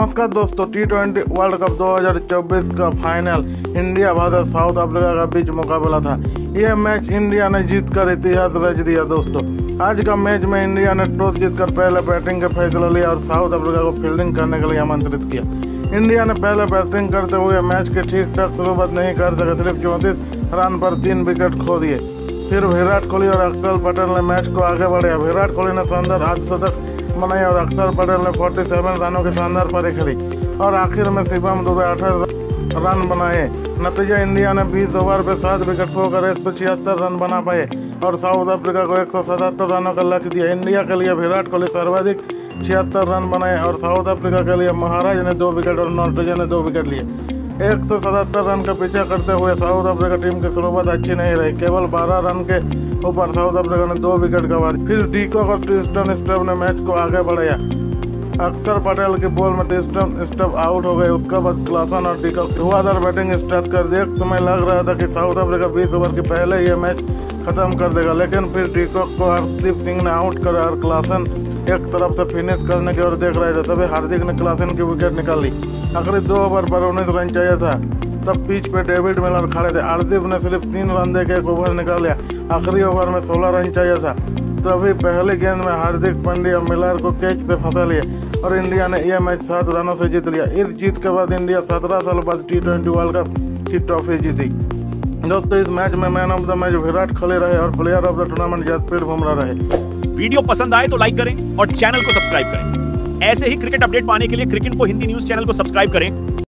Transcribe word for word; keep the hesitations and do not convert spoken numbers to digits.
नमस्कार दोस्तों, T twenty World cup दो हज़ार चौबीस का final India Bharat South Africa का बीच मुकाबला था। यह मैच इंडिया ने जीतकर इतिहास रच दिया। दोस्तों आज का मैच में इंडिया ने टॉस जीतकर पहले बैटिंग का फैसला लिया और साउथ अफ्रीका को फील्डिंग करने के लिए आमंत्रित किया। इंडिया ने पहले बैटिंग करते हुए मैच के ठीक ठाक शुरुआत नहीं कर सके, सिर्फ चौंतीस रन पर तीन विकेट खो दिए। फिर विराट कोहली और अक्षर पटेल ने मैच को आगे बढ़ाया। विराट कोहली ने शानदार अर्धशतक बनाई और अक्षर पटेल ने सैंतालीस रनों की शानदार पारी खेली और आखिर में शिवम दुबे अठारह रन बनाए। नतीजा इंडिया ने बीस ओवर पे सात विकेट खोकर एक सौ छिहत्तर रन बना पाए और साउथ अफ्रीका को एक सौ सतहत्तर रनों का लक्ष्य दिया। इंडिया के लिए विराट कोहली सर्वाधिक छिहत्तर रन बनाए और साउथ अफ्रीका के लिए महाराज ने दो विकेट और नटराजन ने दो विकेट लिए। एक सौ सतहत्तर रन का पीछा करते हुए साउथ अफ्रीका टीम की शुरुआत अच्छी नहीं रही। केवल बारह रन के ऊपर साउथ अफ्रीका ने दो विकेट गंवा दी। फिर डीकॉक और ट्रिस्टन स्टब ने मैच को आगे बढ़ाया। अक्षर पटेल की बॉल में ट्रिस्टन स्टब आउट हो गए। उसके बाद क्लासन और डीकॉक धुआंधार बैटिंग स्टार्ट कर दी। एक समय लग रहा था कि साउथ अफ्रीका बीस ओवर के पहले ये मैच खत्म कर देगा, लेकिन फिर डीकॉक को हरदीप सिंह ने आउट कर और क्लासन एक तरफ से फिनिश करने की ओर देख रहे थे। तभी हार्दिक ने क्लासन की विकेट निकाली। आखिरी दो ओवर पर उन्नीस रन चाहिए था। तब पिच पे डेविड मिलर खड़े थे। हार्दिक ने सिर्फ तीन रन देकर एक ओवर निकाल लिया। आखिरी ओवर में सोलह रन चाहिए था। तभी पहले गेंद में हार्दिक पांड्या मिलर को कैच पे फंसा लिया और इंडिया ने यह मैच सात रनों से जीत लिया। इस जीत के बाद इंडिया सत्रह साल बाद टी ट्वेंटी वर्ल्ड कप की ट्रॉफी जीती। दोस्तों इस मैच में man of the match Virat Kohli रहे और player of the tournament Jasprit Bumrah रहे। वीडियो पसंद आए तो लाइक करें और चैनल को सब्सक्राइब करें। ऐसे ही क्रिकेट अपडेट पाने के लिए cricket info Hindi news channel को सब्सक्राइब करें